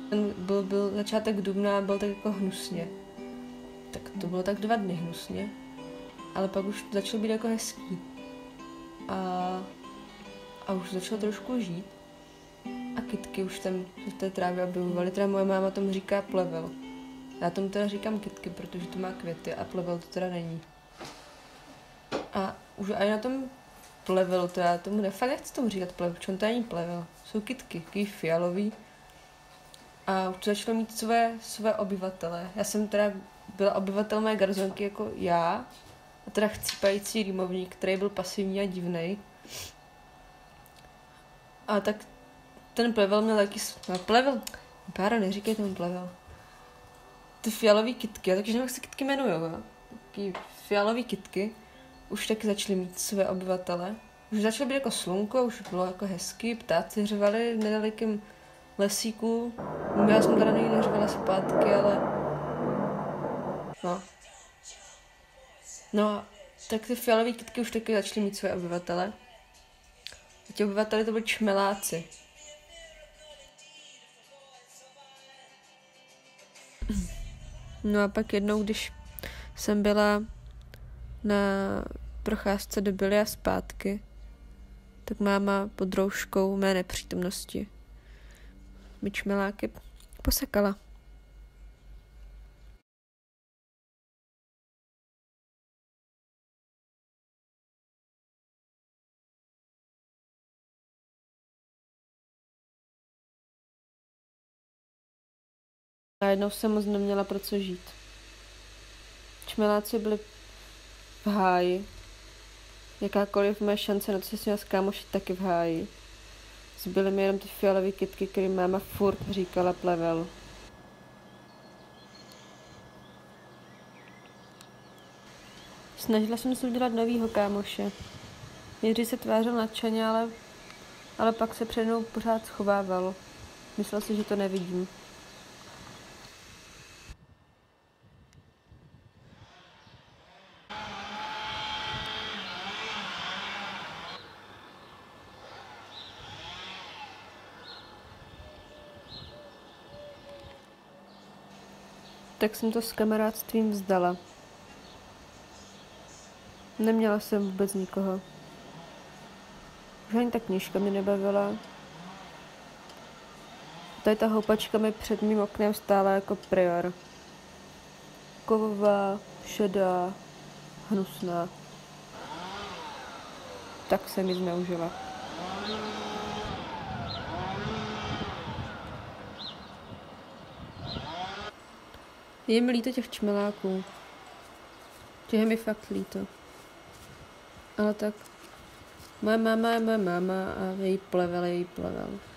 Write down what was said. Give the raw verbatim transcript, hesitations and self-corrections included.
Ten byl, byl začátek dubna a byl tak jako hnusně. Tak to bylo tak dva dny hnusně. Ale pak už začal být jako hezký. A, a už začal trošku žít. A kytky už tam v té trávě objevovaly. Teda moje máma tomu říká plevel. Já tomu teda říkám kytky, protože to má květy a plevel to teda není. A už i na tom plevelu, to já tomu nefakt nechci tomu říkat plevel, protože on to není plevel. Jsou kytky, takový fialový. A už to začalo mít své, své obyvatele. Já jsem teda byla obyvatel mé garzonky jako já, a teda chcípající rýmovník, který byl pasivní a divnej. A tak ten plevel měl taky... No, plevel... Pára, neříkej tomu plevel. Ty fialové kytky, takže nevím, jak se kytky jmenujou, jo? Taky fialové kytky už taky začaly mít své obyvatele. Už začalo být jako slunko, už bylo jako hezky, ptáci řvali v nedalekém lesíku. Já jsem teda nikdy neřvala zpátky, ale... No. No, tak ty fialové kytky už taky začaly mít své obyvatele. A ti obyvateli to byli čmeláci. No a pak jednou, když jsem byla na procházce do Byly a zpátky, tak máma pod rouškou mé nepřítomnosti mi čmeláky posekala. Najednou jsem moc neměla pro co žít. Čmeláci byli v háji. Jakákoliv moje šance na to se s nimi kámošit taky v háji. Zbyly mi jenom ty fialové kytky, který máma furt říkala plevel. Snažila jsem se udělat novýho kámoše. Nejdřív se tvářil nadšeně, ale, ale pak se před mnou pořád schovával. Myslel si, že to nevidím. Tak jsem to s kamarádstvím vzdala. Neměla jsem vůbec nikoho. Už ani ta knížka mě nebavila. Tady ta houpačka mi před mým oknem stála jako prior. Kovová, šedá, hnusná. Tak se mi zneužila. Je mi líto těch čmeláků. Těch je mi fakt líto. Ale tak, moje máma je moje máma a její plevel je její plevel.